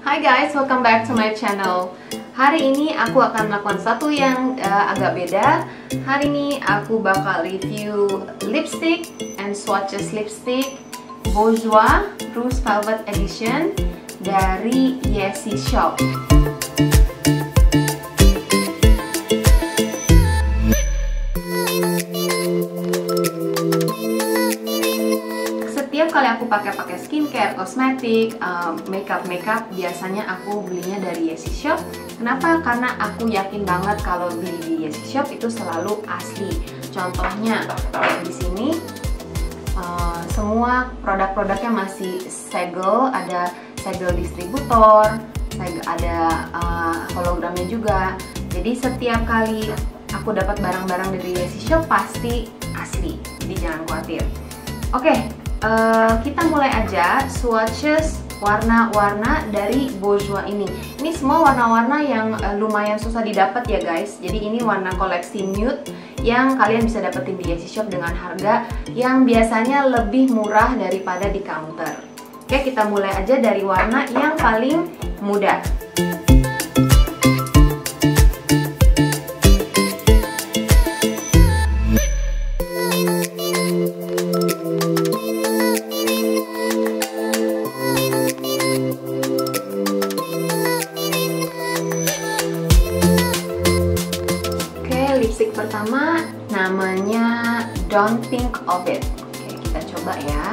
Hi guys, welcome back to my channel. Hari ini aku akan melakukan sesuatu yang agak beda. Hari ini aku bakal review lipstick and swatches lipstick Bourjois Rose Velvet Edition dari Yessie Shop. Setiap kali aku pakai skincare, kosmetik, makeup biasanya aku belinya dari Yessie Shop. Kenapa? Karena aku yakin banget kalau beli di Yessie Shop itu selalu asli. Contohnya kayak di sini, semua produk-produknya masih segel, ada segel distributor, ada hologramnya juga. Jadi setiap kali aku dapat barang-barang dari Yessie Shop pasti asli. Jadi jangan khawatir. Oke. Kita mulai aja swatches warna-warna dari Bourjois ini. Ini semua warna-warna yang lumayan susah didapat ya guys. Jadi ini warna koleksi nude yang kalian bisa dapetin di Yessie Shop dengan harga yang biasanya lebih murah daripada di counter. Oke, kita mulai aja dari warna yang paling mudah. Lipstick pertama namanya Don't Think of It. Oke, kita coba ya.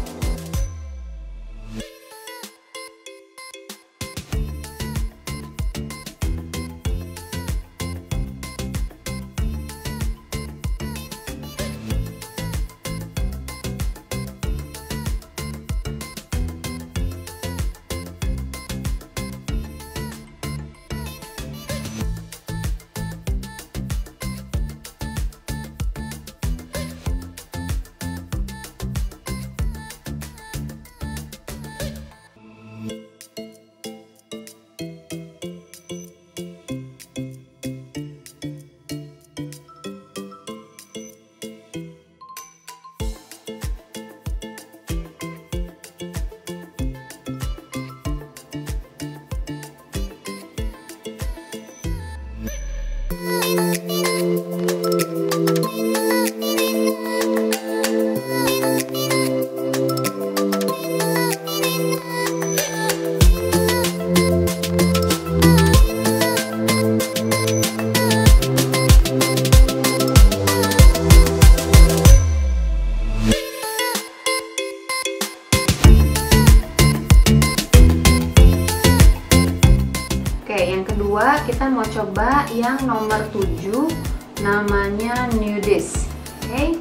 Kita mau coba yang nomor 7 namanya Nudist. Oke.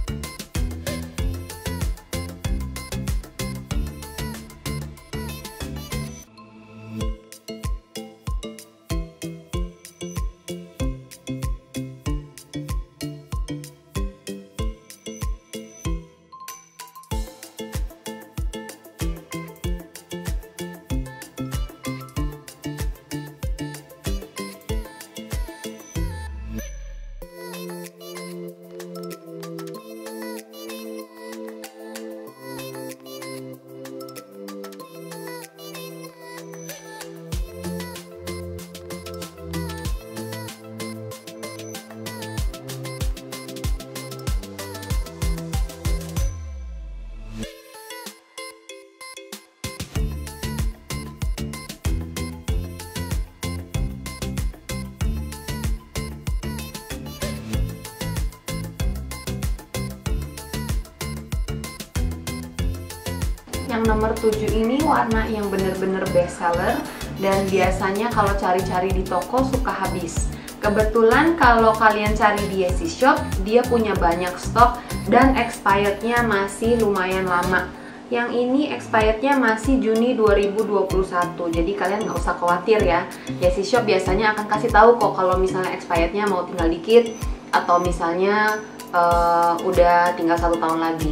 Yang nomor 7 ini warna yang bener-bener best seller dan biasanya kalau cari-cari di toko suka habis. Kebetulan kalau kalian cari di Yessie Shop, dia punya banyak stok dan expirednya masih lumayan lama. Yang ini expirednya masih Juni 2021, jadi kalian nggak usah khawatir ya. Yessie Shop biasanya akan kasih tahu kok kalau misalnya expirednya mau tinggal dikit atau misalnya udah tinggal 1 tahun lagi.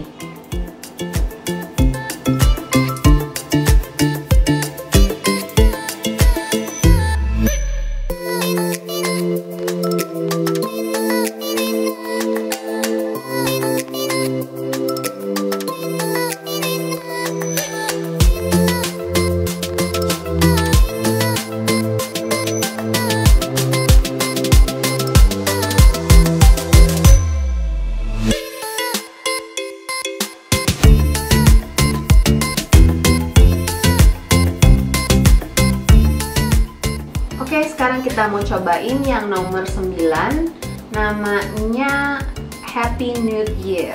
Oke, sekarang kita mau cobain yang nomor 9. Namanya Happy New Year.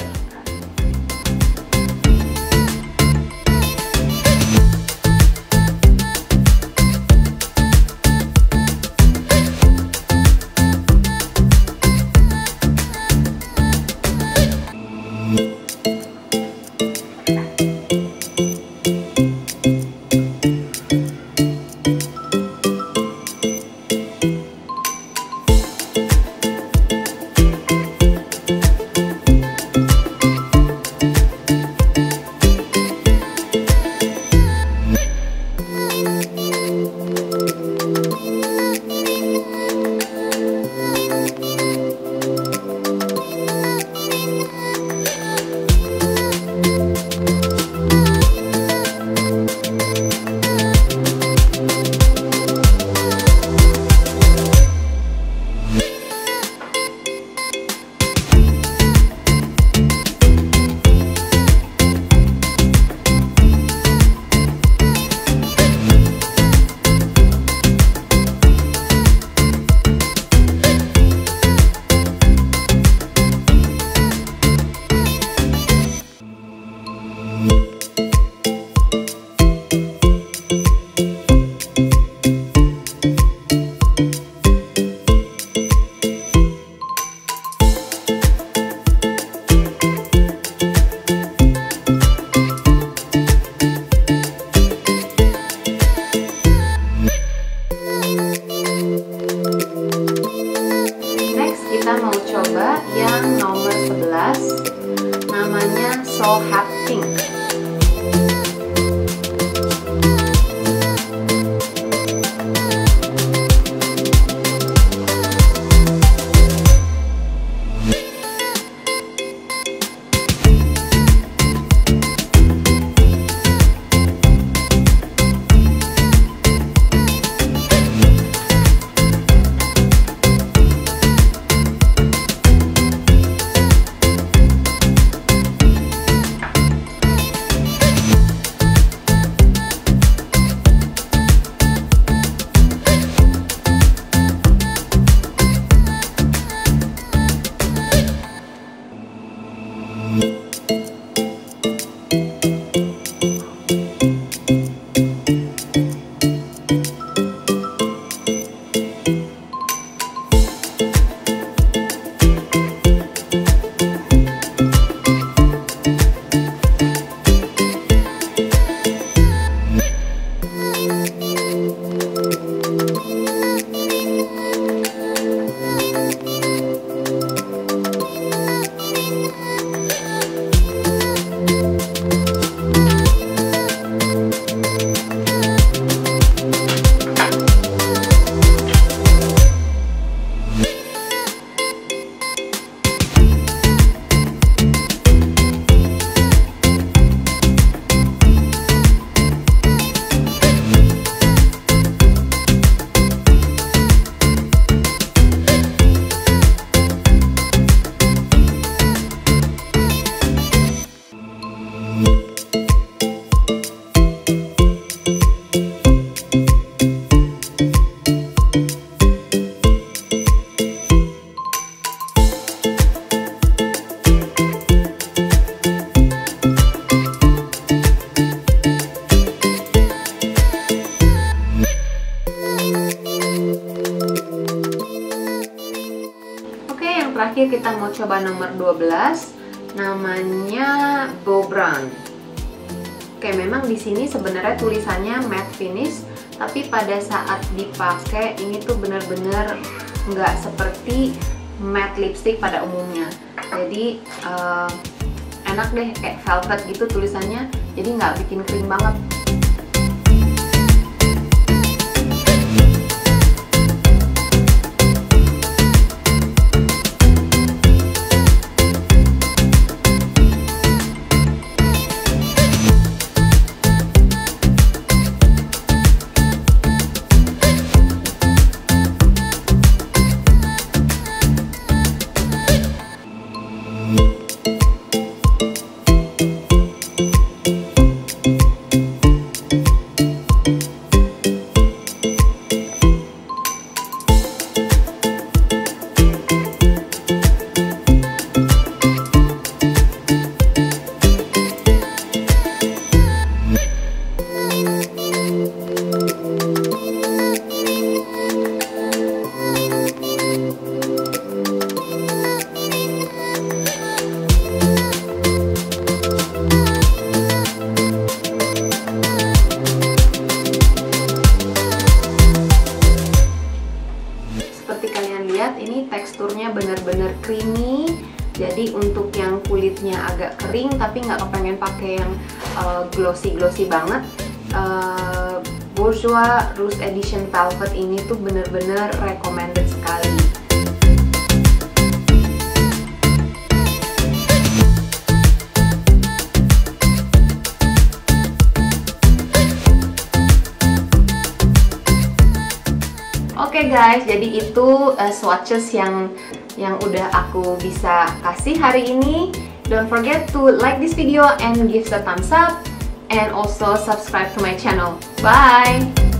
Kita mau coba yang nomor 11, namanya So Hot Pink. Terakhir kita mau coba nomor 12, namanya Bow Brown. Oke, memang di sini sebenarnya tulisannya matte finish, tapi pada saat dipakai ini tuh bener-bener nggak seperti matte lipstick pada umumnya. Jadi enak deh, kayak velvet gitu tulisannya, jadi nggak bikin kering banget. teksturnya bener-bener creamy. Jadi untuk yang kulitnya agak kering tapi nggak kepengen pakai yang glossy banget, Bourjois Rouge Edition Velvet ini tuh bener-bener recommended sekali. Oke guys, jadi itu swatches yang udah aku bisa kasih hari ini. Don't forget to like this video and give a thumbs up, and also subscribe to my channel. Bye!